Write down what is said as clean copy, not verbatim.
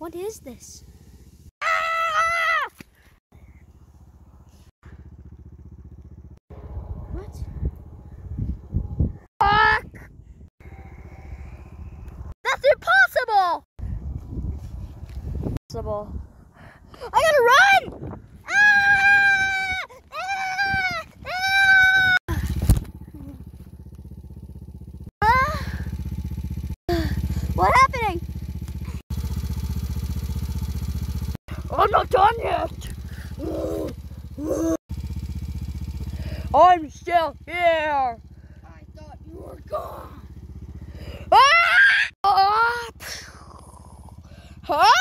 What is this? What? Fuck! That's impossible! I gotta run! What's happening? I'm not done yet. I'm still here. I thought you were gone. Ah!